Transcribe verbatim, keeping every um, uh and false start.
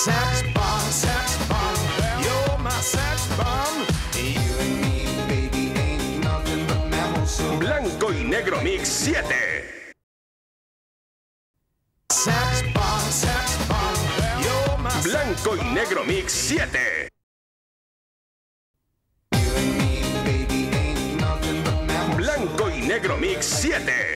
Sex bomb, sex bomb, you're my sex bomb. You and me, baby, ain't nothing but mammals. So Blanco y Negro Mix siete. sex bomb, sex bomb, you're my Blanco y Negro Mix siete. You and me, baby, ain't nothing but mammals. Blanco y Negro Mix siete.